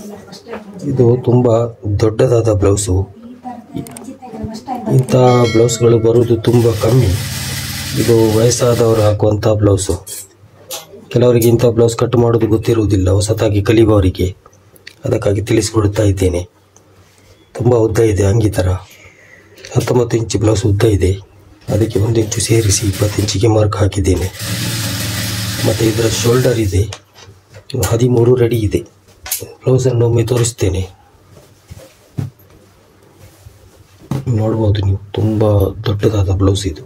ಇದು ತುಂಬ ದೊಡ್ಡದಾದ ಬ್ಲೌಸು. ಇಂಥ ಬ್ಲೌಸ್ಗಳು ಬರುವುದು ತುಂಬ ಕಮ್ಮಿ. ಇದು ವಯಸ್ಸಾದವರು ಹಾಕುವಂಥ ಬ್ಲೌಸು. ಕೆಲವರಿಗೆ ಇಂಥ ಬ್ಲೌಸ್ ಕಟ್ ಮಾಡೋದು ಗೊತ್ತಿರುವುದಿಲ್ಲ, ಹೊಸತಾಗಿ ಕಲಿಯುವವರಿಗೆ. ಅದಕ್ಕಾಗಿ ತಿಳಿಸಿಕೊಡುತ್ತಾ ಇದ್ದೇನೆ. ತುಂಬ ಉದ್ದ ಇದೆ, ಅಂಗಿ ಥರ 19 ಇಂಚು ಬ್ಲೌಸ್ ಉದ್ದ ಇದೆ. ಅದಕ್ಕೆ 1 ಇಂಚು ಸೇರಿಸಿ 20 ಇಂಚಿಗೆ ಮಾರ್ಕ್ ಹಾಕಿದ್ದೇನೆ. ಮತ್ತು ಇದರ ಶೋಲ್ಡರ್ ಇದೆ 13 ರೆಡಿ ಇದೆ. ಬ್ಲೌಸನ್ನು ಒಮ್ಮೆ ತೋರಿಸ್ತೇನೆ, ನೋಡ್ಬೋದು ನೀವು. ತುಂಬ ದೊಡ್ಡದಾದ ಬ್ಲೌಸ್ ಇದು.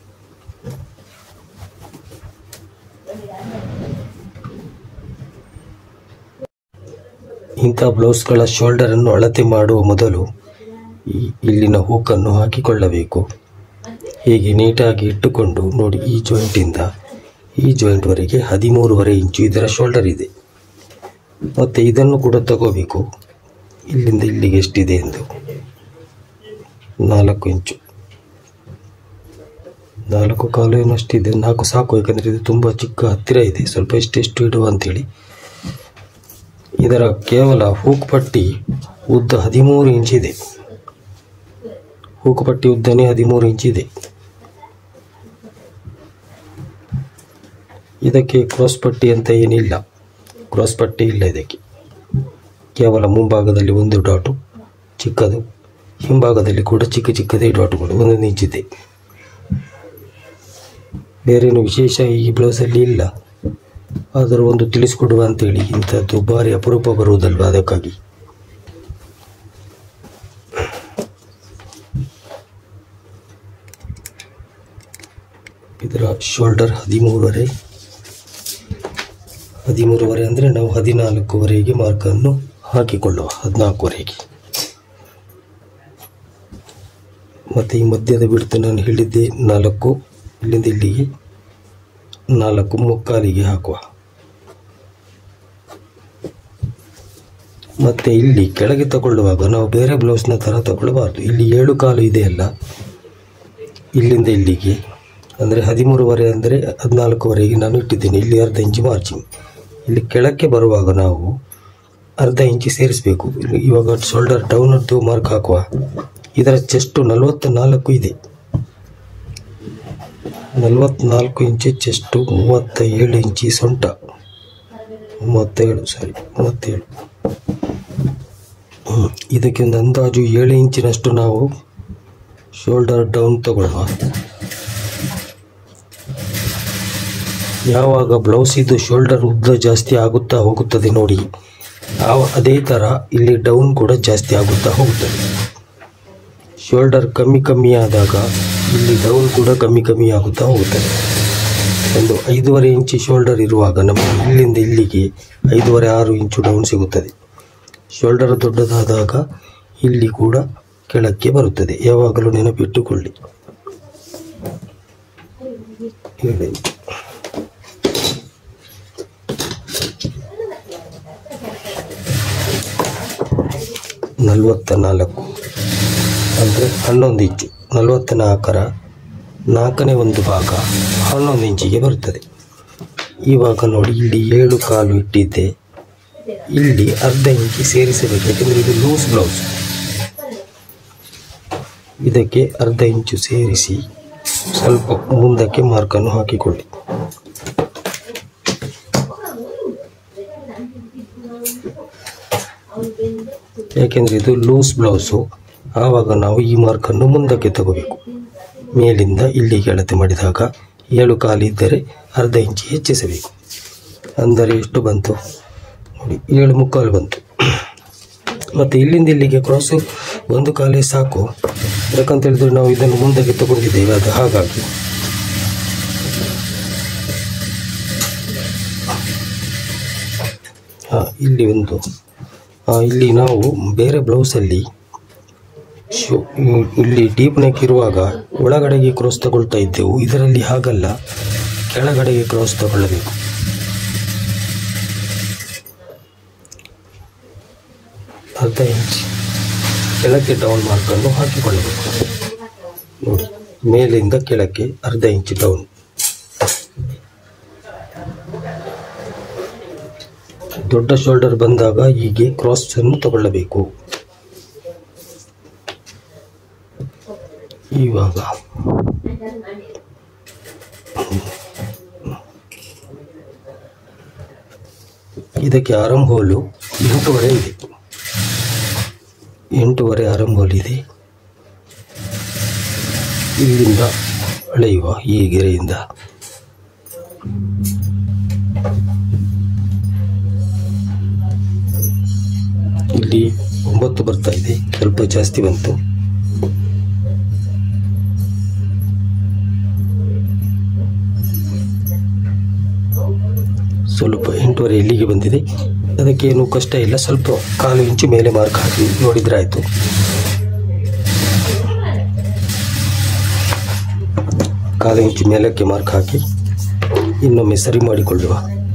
ಇಂಥ ಬ್ಲೌಸ್ಗಳ ಶೋಲ್ಡರನ್ನು ಅಳತೆ ಮಾಡುವ ಮೊದಲು ಇಲ್ಲಿನ ಹೂಕನ್ನು ಹಾಕಿಕೊಳ್ಳಬೇಕು. ಹೀಗೆ ನೀಟಾಗಿ ಇಟ್ಟುಕೊಂಡು ನೋಡಿ, ಈ ಜಾಯಿಂಟಿಂದ ಈ ಜಾಯಿಂಟ್ವರೆಗೆ 13.5 ಇಂಚು ಇದರ ಶೋಲ್ಡರ್ ಇದೆ. ಮತ್ತು ಇದನ್ನು ಕೂಡ ತಗೋಬೇಕು. ಇಲ್ಲಿಂದ ಇಲ್ಲಿಗೆ ಎಷ್ಟಿದೆ ಎಂದು 4 ಇಂಚು, 4.25 ಏನಷ್ಟಿದೆ. 4 ಸಾಕು, ಯಾಕಂದರೆ ಇದು ತುಂಬ ಚಿಕ್ಕ ಹತ್ತಿರ ಇದೆ. ಸ್ವಲ್ಪ ಎಷ್ಟು ಇಡುವ ಅಂಥೇಳಿ. ಇದರ ಕೇವಲ ಹೂಕು ಪಟ್ಟಿ ಉದ್ದ 13 ಇಂಚಿದೆ. ಹೂಕು ಪಟ್ಟಿ ಉದ್ದನೇ 13 ಇಂಚಿದೆ. ಇದಕ್ಕೆ ಕ್ರಾಸ್ ಪಟ್ಟಿ ಅಂತ ಏನಿಲ್ಲ, ಕ್ರಾಸ್ ಪಟ್ಟಿ ಇಲ್ಲ ಇದಕ್ಕೆ. ಕೇವಲ ಮುಂಭಾಗದಲ್ಲಿ 1 ಡಾಟು ಚಿಕ್ಕದು, ಹಿಂಭಾಗದಲ್ಲಿ ಕೂಡ ಚಿಕ್ಕದೇ ಡಾಟುಗಳು 1 ಇಂಚಿದೆ. ಬೇರೇನು ವಿಶೇಷ ಈ ಬ್ಲೌಸಲ್ಲಿ ಇಲ್ಲ. ಆದರೂ ಒಂದು ತಿಳಿಸ್ಕೊಡುವ ಅಂತೇಳಿ. ಇಂಥದ್ದು ಭಾರಿ ಅಪರೂಪ ಬರುವುದಲ್ವ, ಅದಕ್ಕಾಗಿ. ಇದರ ಶೋಲ್ಡರ್ 13.5 ಅಂದರೆ ನಾವು 14ವರೆಗೆ ಮಾರ್ಕನ್ನು ಹಾಕಿಕೊಳ್ಳುವ, 14ವರೆಗೆ. ಮತ್ತು ಈ ಮಧ್ಯದ ಬಿಡ್ತು ನಾನು ಹೇಳಿದ್ದೆ 4, ಇಲ್ಲಿಂದ ಇಲ್ಲಿಗೆ 4 ಮುಕ್ಕಾಲಿಗೆ ಹಾಕುವ. ಮತ್ತು ಇಲ್ಲಿ ಕೆಳಗೆ ತಗೊಳ್ಳುವಾಗ ನಾವು ಬೇರೆ ಬ್ಲೌಸ್ನ ಥರ ತಗೊಳ್ಳಬಾರ್ದು. ಇಲ್ಲಿ 7 ಕಾಲು ಇದೆಯಲ್ಲ, ಇಲ್ಲಿಂದ ಇಲ್ಲಿಗೆ ಅಂದರೆ 13.5 ಅಂದರೆ 14ವರೆಗೆ ನಾನು ಇಟ್ಟಿದ್ದೇನೆ. ಇಲ್ಲಿ 1/2 ಇಂಚು ಮಾರ್ಜಿನ್. ಇಲ್ಲಿ ಕೆಳಕ್ಕೆ ಬರುವಾಗ ನಾವು 1/2 ಇಂಚು ಸೇರಿಸಬೇಕು. ಇವಾಗ ಶೋಲ್ಡರ್ ಡೌನದ್ದು ಮಾರ್ಕ್ ಹಾಕುವ. ಇದರ ಚೆಸ್ಟು 44 ಇದೆ. 44 ಇಂಚು ಚೆಸ್ಟು, 37 ಇಂಚಿ ಸೊಂಟ, 37. ಇದಕ್ಕೆ ಒಂದು ಅಂದಾಜು 7 ಇಂಚಿನಷ್ಟು ನಾವು ಶೋಲ್ಡರ್ ಡೌನ್ ತಗೊಳ್ಳುವ. ಯಾವಾಗ ಬ್ಲೌಸ್ ಇದು ಶೋಲ್ಡರ್ ಉದ್ದ ಜಾಸ್ತಿ ಆಗುತ್ತಾ ಹೋಗುತ್ತದೆ ನೋಡಿ, ಅದೇ ಥರ ಇಲ್ಲಿ ಡೌನ್ ಕೂಡ ಜಾಸ್ತಿ ಆಗುತ್ತಾ ಹೋಗುತ್ತದೆ. ಶೋಲ್ಡರ್ ಕಮ್ಮಿ ಆದಾಗ ಇಲ್ಲಿ ಡೌನ್ ಕೂಡ ಕಮ್ಮಿ ಆಗುತ್ತಾ ಹೋಗುತ್ತದೆ. ಒಂದು 5.5 ಇಂಚು ಶೋಲ್ಡರ್ ಇರುವಾಗ ನಮಗೆ ಇಲ್ಲಿಂದ ಇಲ್ಲಿಗೆ 5.5-6 ಇಂಚು ಡೌನ್ ಸಿಗುತ್ತದೆ. ಶೋಲ್ಡರ್ ದೊಡ್ಡದಾದಾಗ ಇಲ್ಲಿ ಕೂಡ ಕೆಳಕ್ಕೆ ಬರುತ್ತದೆ. ಯಾವಾಗಲೂ ನೆನಪಿಟ್ಟುಕೊಳ್ಳಿ. 7 ಇಂಚು. ನಲವತ್ತ4 ಅಂದರೆ 11 ಇಂಚು. 44ರ 4ನೇ ಒಂದು ಭಾಗ 11 ಇಂಚಿಗೆ ಬರುತ್ತದೆ. ಇವಾಗ ನೋಡಿ, ಇಲ್ಲಿ 7 ಕಾಲು ಇಟ್ಟಿದ್ದೆ, ಇಲ್ಲಿ 1/2 ಇಂಚು ಸೇರಿಸಬೇಕು. ಯಾಕೆಂದರೆ ಇದು ಲೂಸ್ ಬ್ಲೌಸ್. ಇದಕ್ಕೆ 1/2 ಇಂಚು ಸೇರಿಸಿ ಸ್ವಲ್ಪ ಮುಂದಕ್ಕೆ ಮಾರ್ಕನ್ನು ಹಾಕಿಕೊಳ್ಳಿ. ಯಾಕೆಂದರೆ ಇದು ಲೂಸ್ ಬ್ಲೌಸು. ಆವಾಗ ನಾವು ಈ ಮಾರ್ಕನ್ನು ಮುಂದಕ್ಕೆ ತಗೋಬೇಕು. ಮೇಲಿಂದ ಇಲ್ಲಿಗೆ ಅಳತೆ ಮಾಡಿದಾಗ 7 ಕಾಲು ಇದ್ದರೆ 1/2 ಇಂಚು ಹೆಚ್ಚಿಸಬೇಕು. ಅಂದರೆ ಎಷ್ಟು ಬಂತು ನೋಡಿ, 7 ಮುಕ್ಕಾಲು ಬಂತು. ಮತ್ತು ಇಲ್ಲಿಂದ ಇಲ್ಲಿಗೆ ಕ್ರಾಸು 1 ಕಾಲೇ ಸಾಕು. ಯಾಕಂತೇಳಿದ್ರೆ ನಾವು ಇದನ್ನು ಮುಂದಕ್ಕೆ ತಗೊಂಡಿದ್ದೇವೆ, ಅದು ಹಾಗಾಗಿ. ಇಲ್ಲಿ ನಾವು ಬೇರೆ ಬ್ಲೌಸಲ್ಲಿ ಇಲ್ಲಿ ಡೀಪ್ ನೆಕ್ ಇರುವಾಗ ಒಳಗಡೆಗೆ ಕ್ರಾಸ್ ತಗೊಳ್ತಾ ಇದ್ದೆವು. ಇದರಲ್ಲಿ ಹಾಗಲ್ಲ, ಕೆಳಗಡೆಗೆ ಕ್ರಾಸ್ ತಗೊಳ್ಳಬೇಕು. ಅರ್ಧ ಇಂಚ್ ಕೆಳಕ್ಕೆ ಡೌನ್ ಮಾರ್ಕನ್ನು ಹಾಕಿಕೊಳ್ಳಬೇಕು. ನೋಡಿ, ಮೇಲಿಂದ ಕೆಳಕ್ಕೆ 1/2 ಇಂಚ್ ಡೌನ್. ದೊಡ್ಡ ಶೋಲ್ಡರ್ ಬಂದಾಗ ಹೀಗೆ ಕ್ರಾಸ್ ಅನ್ನು ತಗೊಳ್ಳಬೇಕು. ಇವಾಗ ಇದಕ್ಕೆ ಆರಂ ಹೋಲು 8.5 ಇದೆ. 8.5 ಆರಂ ಹೋಲ್ ಇದೆ. ಇಲ್ಲಿಂದ ಅಳೆಯುವ ಈ ಗೆರೆಯಿಂದ ಇಲ್ಲಿ 9 ಬರ್ತಾ ಇದೆ, ಸ್ವಲ್ಪ ಜಾಸ್ತಿ ಬಂತು. ಸ್ವಲ್ಪ 8.5 ಇಲ್ಲಿಗೆ ಬಂದಿದೆ. ಅದಕ್ಕೇನು ಕಷ್ಟ ಇಲ್ಲ, ಸ್ವಲ್ಪ 1/4 ಇಂಚು ಮೇಲೆ ಮಾರ್ಕ್ ಹಾಕಿ ನೋಡಿದ್ರೆ ಆಯಿತು. ಕಾಲು ಇಂಚು ಮೇಲಕ್ಕೆ ಮಾರ್ಕ್ ಹಾಕಿ ಇನ್ನೊಮ್ಮೆ ಸರಿ ಮಾಡಿಕೊಳ್ಳುವ.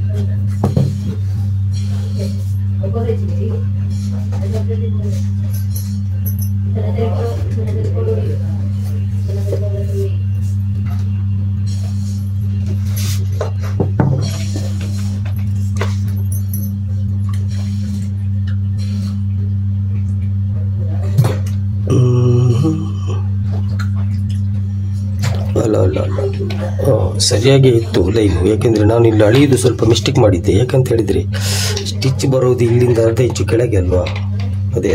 ಅಲ್ಲ ಸರಿಯಾಗಿ ಇತ್ತು ಲೈನು. ಯಾಕೆಂದರೆ ನಾನು ಇಲ್ಲಿ ಅಳಿಯೋದು ಸ್ವಲ್ಪ ಮಿಸ್ಟೇಕ್ ಮಾಡಿದ್ದೆ. ಯಾಕಂತ ಹೇಳಿದರೆ ಸ್ಟಿಚ್ ಬರೋದು ಇಲ್ಲಿಂದ ಅರ್ಧ ಇಂಚು ಕೆಳಗೆ ಅಲ್ವಾ. ಅದೇ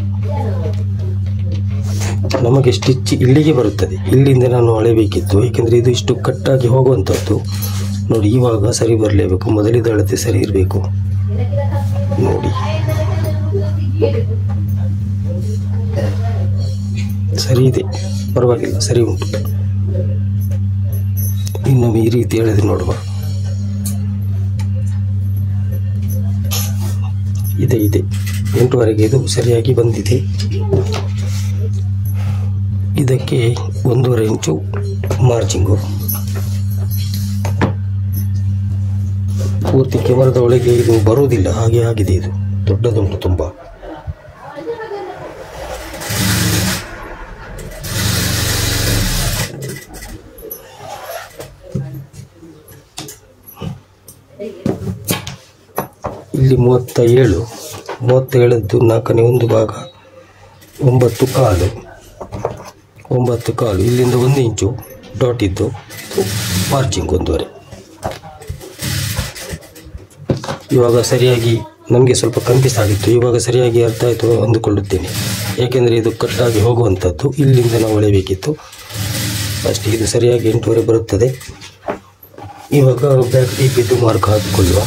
ನಮಗೆ ಸ್ಟಿಚ್ ಇಲ್ಲಿಗೆ ಬರುತ್ತದೆ, ಇಲ್ಲಿಂದ ನಾನು ಅಳೆಯಬೇಕಿತ್ತು. ಯಾಕೆಂದರೆ ಇದು ಇಷ್ಟು ಕಟ್ಟಾಗಿ ಹೋಗುವಂಥದ್ದು ನೋಡಿ. ಇವಾಗ ಸರಿ ಬರಲೇಬೇಕು, ಮೊದಲಿದ ಅಳತೆ ಸರಿ ಇರಬೇಕು ನೋಡಿ. ಸರಿ ಇದೆ, ಪರವಾಗಿಲ್ಲ, ಸರಿ ಉಂಟು. ಇನ್ನೊಮ್ಮೆ ಈ ರೀತಿ ಎಳೆದು ನೋಡುವ. ಇದೆ 8.5 ಇದು ಸರಿಯಾಗಿ ಬಂದಿದೆ. ಇದಕ್ಕೆ 1.5 ಇಂಚು ಮಾರ್ಜಿಂಗು. ಪೂರ್ತಿ ಕ್ಯಾಮರಾದ ಒಳಗೆ ಇದು ಬರುವುದಿಲ್ಲ, ಹಾಗೆ ಆಗಿದೆ. ಇದು ದೊಡ್ಡದುಂಟು ತುಂಬ. ಇಲ್ಲಿ 37 4ನೇ 1 ಭಾಗ 9.5 ಇಲ್ಲಿಂದ 1 ಇಂಚು ಡಾಟ್ ಇದ್ದು ಮಾರ್ಜಿಂಗ್ 1.5. ಇವಾಗ ಸರಿಯಾಗಿ ನಮಗೆ ಸ್ವಲ್ಪ ಕನ್ಫ್ಯೂಸ್ ಆಗಿತ್ತು, ಇವಾಗ ಸರಿಯಾಗಿ ಅರ್ಥ ಆಯಿತು ಅಂದುಕೊಳ್ಳುತ್ತೇನೆ. ಏಕೆಂದರೆ ಇದು ಕಟ್ಟಾಗಿ ಹೋಗುವಂಥದ್ದು, ಇಲ್ಲಿಂದ ನಾವು ಎಳೆಯಬೇಕಿತ್ತು ಅಷ್ಟೇ. ಇದು ಸರಿಯಾಗಿ 8.5 ಬರುತ್ತದೆ. ಇವಾಗ ಬ್ಯಾಕ್ ಡೀಪ್ ಇದ್ದು ಮಾರ್ಕ್ ಹಾಕಿಕೊಳ್ಳುವ.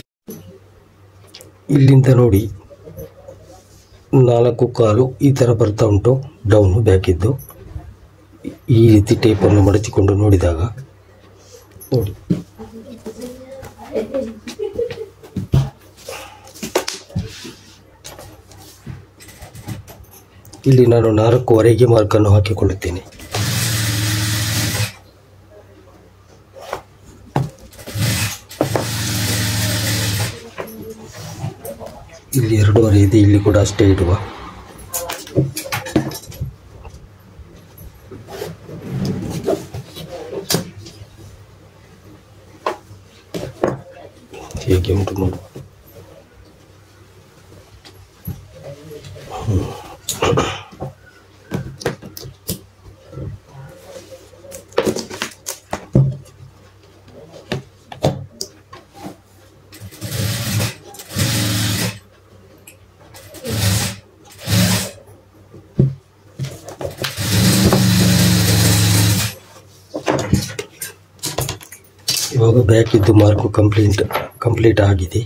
ಇಲ್ಲಿಂದ ನೋಡಿ 4.25 ಈ ಥರ ಬರ್ತಾ ಉಂಟು ಡೌನು ಬ್ಯಾಕಿದ್ದು. ಈ ರೀತಿ ಟೇಪನ್ನು ಮಡಚಿಕೊಂಡು ನೋಡಿದಾಗ ನೋಡಿ ಇಲ್ಲಿ ನಾನು 4.25 ಮಾರ್ಕನ್ನು ಹಾಕಿಕೊಳ್ಳುತ್ತೇನೆ. ಇಲ್ಲಿ 2.5 ಇದೆ, ಇಲ್ಲಿ ಕೂಡ ಅಷ್ಟೇ ಇಡುವ. ಹೇಗೆ ಉಂಟು ನೋಡುವ. ಇವಾಗ ಬ್ಯಾಕ್ ಇದ್ದು ಮಾರ್ಕು ಕಂಪ್ಲೀಟ್ ಆಗಿದೆ.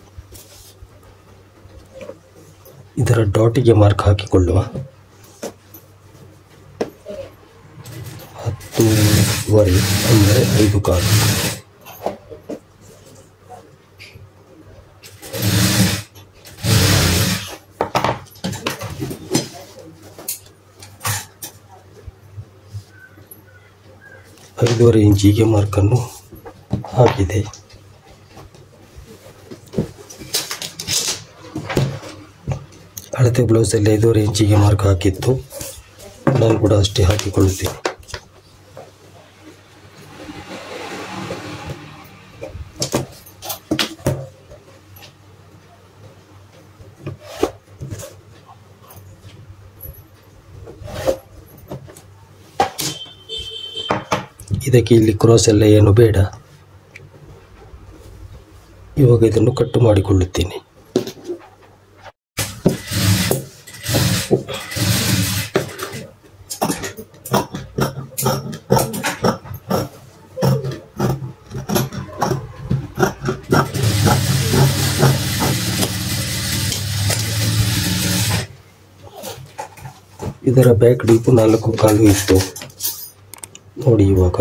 ಇದರ ಡಾಟಿಗೆ ಮಾರ್ಕ್ ಹಾಕಿಕೊಳ್ಳುವ. 10.25 ಅಂದರೆ 5.25. ಐದೂವರೆ ಇಂಚಿಗೆ ಮಾರ್ಕನ್ನು ಹಾಕಿದೆ. ಹಳತೆ ಬ್ಲೌಸಲ್ಲಿ 5.5 ಇಂಚಿಗೆ ಮಾರ್ಕ್ ಹಾಕಿತ್ತು, ನಾನು ಕೂಡ ಅಷ್ಟೇ ಹಾಕಿಕೊಳ್ಳುತ್ತೇನೆ. ಇದಕ್ಕೆ ಇಲ್ಲಿ ಕ್ರಾಸ್ ಎಲ್ಲ ಏನು ಬೇಡ. ಇವಾಗ ಇದನ್ನು ಕಟ್ ಮಾಡಿಕೊಳ್ಳುತ್ತೇನೆ. ಇದರ ಬ್ಯಾಕ್ ಡೀಪು 4.25 ಇತ್ತು ನೋಡಿ. ಇವಾಗ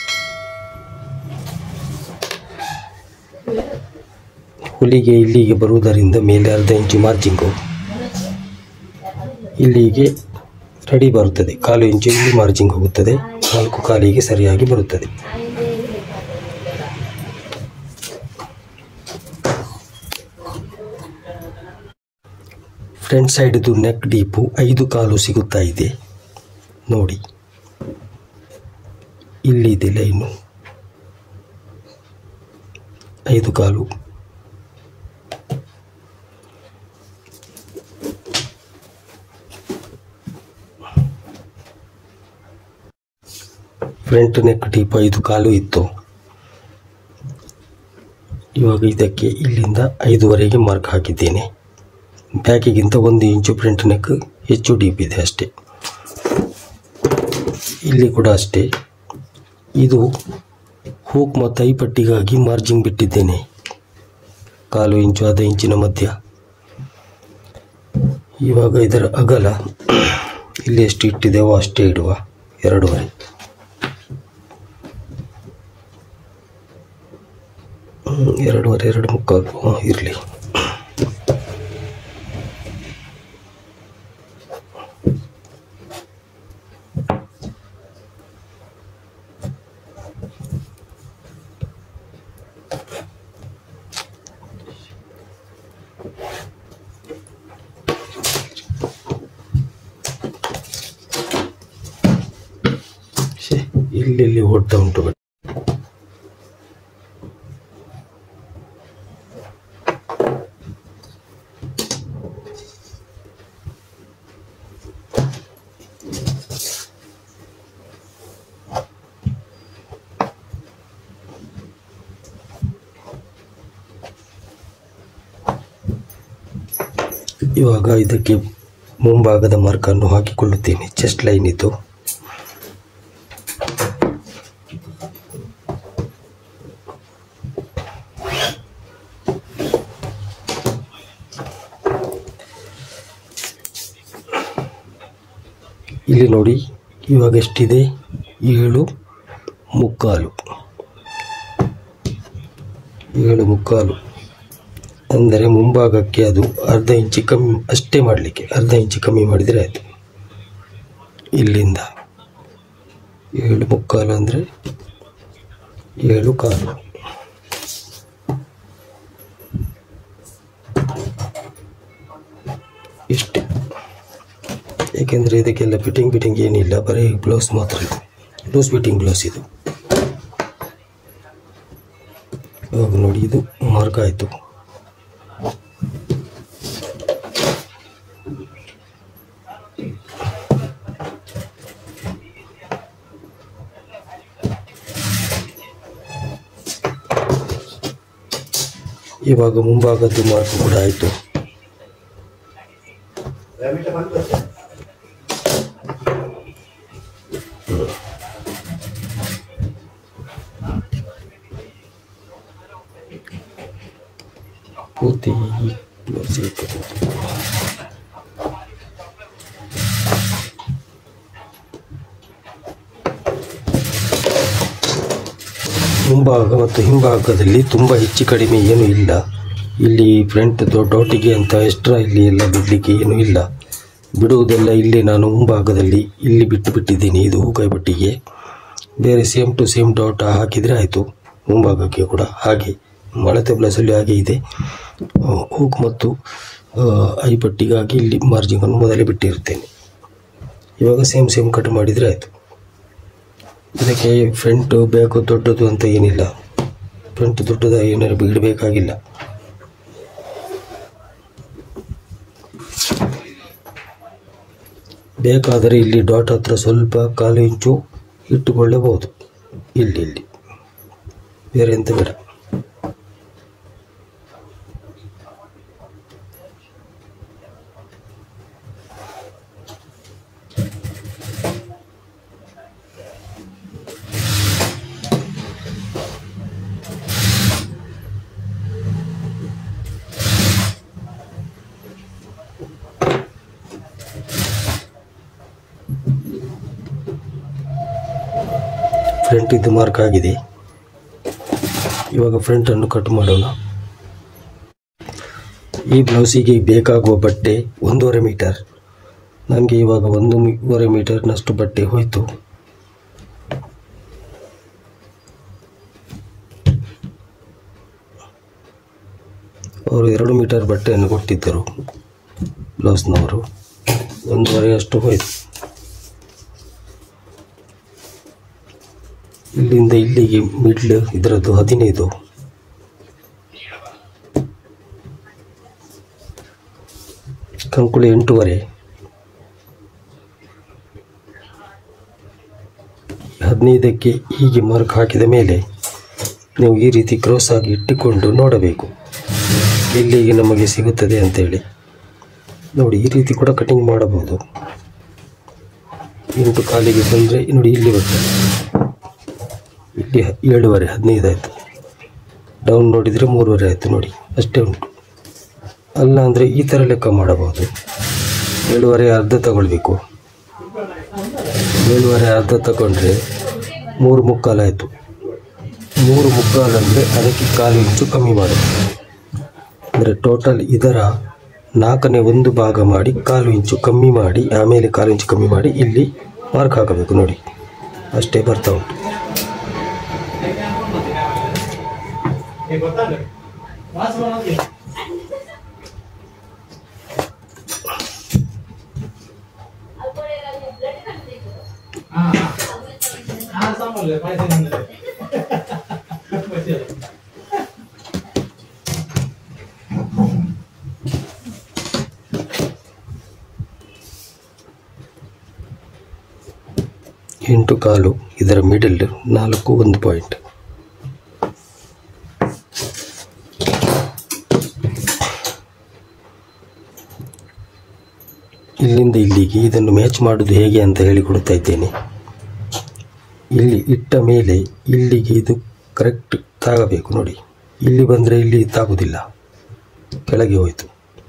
ಹುಲಿಗೆ ಇಲ್ಲಿಗೆ ಬರುವುದರಿಂದ ಮೇಲೆ ಅರ್ಧ ಇಂಚು ಮಾರ್ಜಿಂಗು ಇಲ್ಲಿಗೆ ರೆಡಿ ಬರುತ್ತದೆ. 1/4 ಇಂಚು ಇಲ್ಲಿ ಮಾರ್ಜಿಂಗ್ ಹೋಗುತ್ತದೆ. 4 ಕಾಲಿಗೆ ಸರಿಯಾಗಿ ಬರುತ್ತದೆ. ಫ್ರಂಟ್ ಸೈಡ್ದು ನೆಕ್ ಡೀಪು 5 ಕಾಲು ಸಿಗುತ್ತಾ ಇದೆ ನೋಡಿ. ಇಲ್ಲಿದೆ ಲೈನು 5 ಕಾಲು. ಫ್ರಂಟ್ ನೆಕ್ ಡೀಪ್ 5 ಕಾಲು ಇತ್ತು. ಇವಾಗ ಇದಕ್ಕೆ ಇಲ್ಲಿಂದ 5ವರೆಗೆ ಮಾರ್ಕ್ ಹಾಕಿದ್ದೇನೆ. ಬ್ಯಾಕಿಗಿಂತ 1 ಇಂಚು ಫ್ರಂಟ್ ನೆಕ್ ಹೆಚ್ಚು ಡೀಪ್ ಇದೆ ಅಷ್ಟೇ. ಇಲ್ಲಿ ಕೂಡ ಅಷ್ಟೇ. ಇದು ಹೂಕ್ ಮತ್ತು ಐ ಪಟ್ಟಿಗಾಗಿ ಮಾರ್ಜಿಂಗ್ ಬಿಟ್ಟಿದ್ದೇನೆ 1/4 ಇಂಚು 1/2 ಇಂಚಿನ ಮಧ್ಯ. ಇವಾಗ ಇದರ ಅಗಲ ಇಲ್ಲಿ ಎಷ್ಟು ಇಟ್ಟಿದ್ದೇವೋ ಅಷ್ಟೇ ಇಡುವ. 2.5 2.25 ಇರಲಿ. ಇಲ್ಲಿ ಓಡ್ತಾ ಉಂಟು. ಇವಾಗ ಇದಕ್ಕೆ ಮುಂಭಾಗದ ಮಾರ್ಕನ್ನು ಹಾಕಿಕೊಳ್ಳುತ್ತೇನೆ. ಚೆಸ್ಟ್ ಲೈನ್ ಇದು. ಇಲ್ಲಿ ನೋಡಿ ಇವಾಗ ಎಷ್ಟಿದೆ? 7.25 ಅಂದರೆ ಮುಂಭಾಗಕ್ಕೆ ಅದು ಅರ್ಧ ಇಂಚು ಕಮ್ಮಿ ಅಷ್ಟೇ ಮಾಡಲಿಕ್ಕೆ. ಅರ್ಧ ಇಂಚು ಕಮ್ಮಿ ಮಾಡಿದರೆ ಆಯಿತು. ಇಲ್ಲಿಂದ 7.25 ಅಂದರೆ 7.25 ಇಷ್ಟೇ. ಏಕೆಂದರೆ ಇದಕ್ಕೆಲ್ಲ ಫಿಟ್ಟಿಂಗ್ ಏನಿಲ್ಲ, ಬರೀ ಬ್ಲೌಸ್ ಮಾತ್ರ ಇದು. ಲೂಸ್ ಫಿಟ್ಟಿಂಗ್ ಬ್ಲೌಸ್ ಇದು. ಇವಾಗ ನೋಡಿ ಇದು ಮಾರ್ಕ್ ಆಯಿತು. ಇವಾಗ ಮುಂಭಾಗದ್ದು ಮಾರ್ಕ್ ಕೂಡ ಆಯಿತು. ಪೂರ್ತಿ ಮುಂಭಾಗ ಮತ್ತು ಹಿಂಭಾಗದಲ್ಲಿ ತುಂಬ ಹೆಚ್ಚು ಕಡಿಮೆ ಏನೂ ಇಲ್ಲ. ಇಲ್ಲಿ ಫ್ರಂಟ್ ಡಾಟಿಗೆ ಅಂತ ಎಕ್ಸ್ಟ್ರಾ ಇಲ್ಲಿ ಎಲ್ಲ ಬಿಡಲಿಕ್ಕೆ ಏನೂ ಇಲ್ಲ. ಬಿಡುವುದೆಲ್ಲ ಇಲ್ಲಿ ನಾನು ಮುಂಭಾಗದಲ್ಲಿ ಇಲ್ಲಿ ಬಿಟ್ಟಿದ್ದೀನಿ. ಇದು ಹೂಕಾಯಿ ಬಟ್ಟಿಗೆ ಬೇರೆ ಸೇಮ್ ಟು ಸೇಮ್ ಡಾಟ್ ಹಾಕಿದರೆ ಆಯಿತು. ಮುಂಭಾಗಕ್ಕೆ ಕೂಡ ಹಾಗೆ ಮಳತೆ ಬ್ಲೌಸಲ್ಲಿ ಹಾಗೆ ಇದೆ. ಹೂಕ್ ಮತ್ತು ಐ ಪಟ್ಟಿಗಾಗಿ ಇಲ್ಲಿ ಮಾರ್ಜಿಂಗನ್ನು ಮೊದಲೇ ಬಿಟ್ಟಿರುತ್ತೇನೆ. ಇವಾಗ ಸೇಮ್ ಕಟ್ ಮಾಡಿದರೆ ಆಯಿತು. ಇದಕ್ಕೆ ಫ್ರಂಟ್ ಬ್ಯಾಕು ದೊಡ್ಡದು ಅಂತ ಏನಿಲ್ಲ. ಫ್ರಂಟ್ ದೊಡ್ಡದ ಏನಾರು ಬಿಡಬೇಕಾಗಿಲ್ಲ. ಬೇಕಾದರೆ ಇಲ್ಲಿ ಡಾಟ್ ಹತ್ರ ಸ್ವಲ್ಪ 1/4 ಇಂಚು ಇಟ್ಟುಕೊಳ್ಳಬಹುದು. ಇಲ್ಲಿ ಬೇರೆ ಎಂತ ಬೇಡ. ಫ್ರಂಟ್ ಇದು ಮಾರ್ಕ್ ಆಗಿದೆ. ಇವಾಗ ಫ್ರಂಟನ್ನು ಕಟ್ ಮಾಡೋಣ. ಈ ಬ್ಲೌಸಿಗೆ ಬೇಕಾಗುವ ಬಟ್ಟೆ 1.5 ಮೀಟರ್. ನನಗೆ ಇವಾಗ 1.5 ಮೀಟರ್ನಷ್ಟು ಬಟ್ಟೆ ಹೋಯಿತು. ಅವರು 2 ಮೀಟರ್ ಬಟ್ಟೆಯನ್ನು ಕೊಟ್ಟಿದ್ದರು ಬ್ಲೌಸ್ನವರು. 1.5 ಅಷ್ಟು ಹೋಯಿತು. ಇಲ್ಲಿಂದ ಇಲ್ಲಿಗೆ ಮಿಡ್ಲ್ ಇದರದ್ದು 15, ಕಂಕುಳಿ 8.5, 15ಕ್ಕೆ ಹೀಗೆ ಮಾರ್ಕ್ ಹಾಕಿದ ಮೇಲೆ ನೀವು ಈ ರೀತಿ ಕ್ರಾಸ್ ಆಗಿ ಇಟ್ಟುಕೊಂಡು ನೋಡಬೇಕು ಎಲ್ಲಿಗೆ ನಮಗೆ ಸಿಗುತ್ತದೆ ಅಂತೇಳಿ. ನೋಡಿ, ಈ ರೀತಿ ಕೂಡ ಕಟಿಂಗ್ ಮಾಡಬಹುದು. 8 ಕಾಲಿಗೆ ಬಂದರೆ ನೋಡಿ ಇಲ್ಲಿ ಬರ್ತದೆ, ಇಲ್ಲಿ 7.5, 15 ಆಯಿತು. ಡೌನ್ ನೋಡಿದರೆ 3.5 ಆಯಿತು. ನೋಡಿ, ಅಷ್ಟೇ ಉಂಟು. ಅಲ್ಲ ಅಂದರೆ ಈ ಥರ ಲೆಕ್ಕ ಮಾಡಬಹುದು. 7.5 ಅರ್ಧ ತಗೊಳ್ಬೇಕು. 7.5 ಅರ್ಧ ತಗೊಂಡ್ರೆ 3.25 ಆಯಿತು. 3.25 ಅಂದರೆ ಅದಕ್ಕೆ 1/4 ಇಂಚು ಕಮ್ಮಿ ಮಾಡಬೇಕು. ಅಂದರೆ ಟೋಟಲ್ ಇದರ 4ನೇ 1 ಭಾಗ ಮಾಡಿ 1/4 ಇಂಚು ಕಮ್ಮಿ ಮಾಡಿ, ಆಮೇಲೆ 1/4 ಇಂಚು ಕಮ್ಮಿ ಮಾಡಿ ಇಲ್ಲಿ ಮಾರ್ಕ್ ಹಾಕಬೇಕು. ನೋಡಿ, ಅಷ್ಟೇ ಬರ್ತಾ ಉಂಟು. ಎಂಟು ಕಾಲು, ಇದರ ಮಿಡಲ್ 4 1 ಪಾಯಿಂಟ್. ಇಲ್ಲಿಂದ ಇಲ್ಲಿಗೆ ಇದನ್ನು ಮ್ಯಾಚ್ ಮಾಡೋದು ಹೇಗೆ ಅಂತ ಹೇಳಿಕೊಡ್ತಾ ಇದ್ದೇನೆ. ಇಲ್ಲಿ ಇಟ್ಟ ಮೇಲೆ ಇಲ್ಲಿಗೆ ಇದು ಕರೆಕ್ಟ್ ತಾಗಬೇಕು. ನೋಡಿ, ಇಲ್ಲಿ ಬಂದರೆ ಇಲ್ಲಿ ತಾಗುವುದಿಲ್ಲ, ಕೆಳಗೆ ಹೋಯಿತು.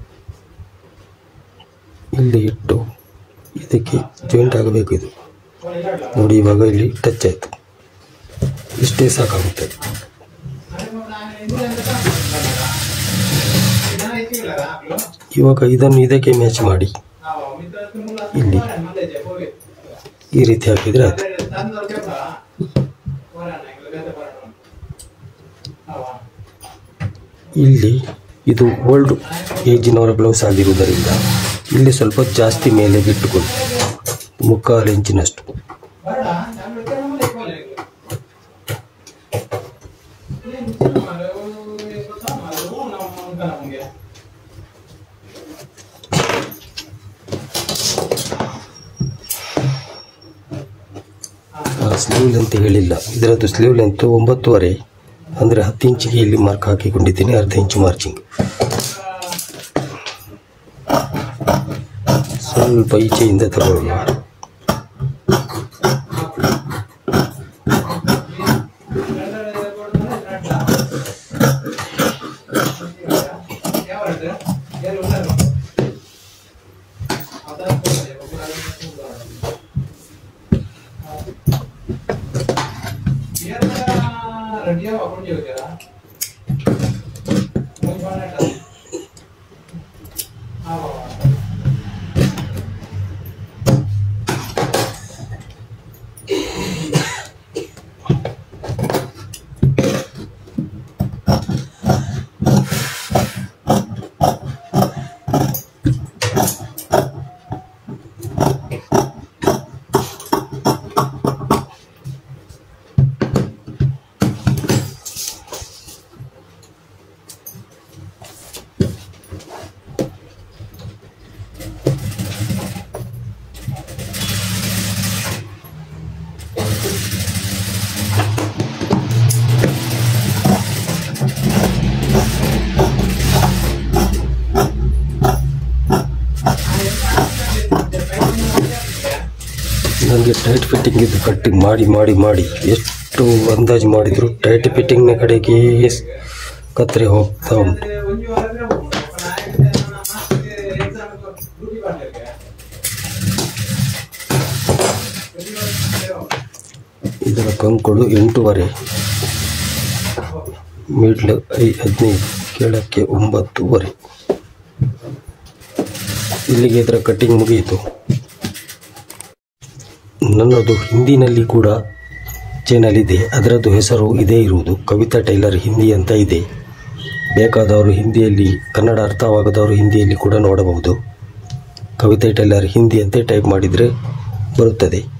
ಇಲ್ಲಿ ಇಟ್ಟು ಇದಕ್ಕೆ ಜಾಯಿಂಟ್ ಆಗಬೇಕು. ಇದು ನೋಡಿ, ಇವಾಗ ಇಲ್ಲಿ ಟಚ್ ಆಯಿತು. ಇಷ್ಟೇ ಸಾಕಾಗುತ್ತೆ. ಇವಾಗ ಇದನ್ನು ಇದಕ್ಕೆ ಮ್ಯಾಚ್ ಮಾಡಿ ಇಲ್ಲಿ ಈ ರೀತಿ ಹಾಕಿದರೆ ಆಯ್ತು. ಇಲ್ಲಿ ಇದು ಓಲ್ಡ್ ಏಜಿನವರ ಬ್ಲೌಸ್ ಆಗಿರುವುದರಿಂದ ಇಲ್ಲಿ ಸ್ವಲ್ಪ ಜಾಸ್ತಿ ಮೇಲೆ ಬಿಟ್ಟುಕೊಳ್ಳಿ, 3/4 ಇಂಚಿನಷ್ಟು. ಸ್ಲೀವ್ ಲೆಂತ್ ಹೇಳಿಲ್ಲ, ಇದರದ್ದು ಸ್ಲೀವ್ ಲೆಂತ್ 9.5 ಅಂದರೆ 10 ಇಂಚಿಗೆ ಇಲ್ಲಿ ಮಾರ್ಕ್ ಹಾಕಿಕೊಂಡಿದ್ದೀನಿ. ಅರ್ಧ ಇಂಚು ಮಾರ್ಜಿಂಗ್. ಸ್ವಲ್ಪ ಈಚೆಯಿಂದ ತಗೊಳ್ಳೋಣ. ಟೈಟ್ ಫಿಟ್ಟಿಂಗ್ ಇದು ಕಟ್ಟಿಂಗ್ ಮಾಡಿ ಮಾಡಿ ಮಾಡಿ ಎಷ್ಟು ಅಂದಾಜು ಮಾಡಿದ್ರು ಟೈಟ್ ಫಿಟ್ಟಿಂಗ್ನ ಕಡೆಗೆ ಕತ್ತರಿ ಹೋಗ್ತಾ ಉಂಟು. ಇದರ ಕಂಕುಳು 8.5, ಮಿಡ್ಲ್ 15, ಕೆಳಕ್ಕೆ 9.5. ಇಲ್ಲಿಗೆ ಇದರ ಕಟ್ಟಿಂಗ್ ಮುಗಿಯಿತು. ನನ್ನದು ಹಿಂದಿನಲ್ಲಿ ಕೂಡ ಚಾನಲ್ ಇದೆ, ಅದರದ್ದು ಹೆಸರು ಇದೇ ಇರುವುದು, ಕವಿತಾ ಟೈಲರ್ ಹಿಂದಿ ಅಂತ ಇದೆ. ಬೇಕಾದವರು ಹಿಂದಿಯಲ್ಲಿ, ಕನ್ನಡ ಅರ್ಥವಾಗದವರು ಹಿಂದಿಯಲ್ಲಿ ಕೂಡ ನೋಡಬಹುದು. ಕವಿತಾ ಟೈಲರ್ ಹಿಂದಿ ಅಂತ ಟೈಪ್ ಮಾಡಿದರೆ ಬರುತ್ತದೆ.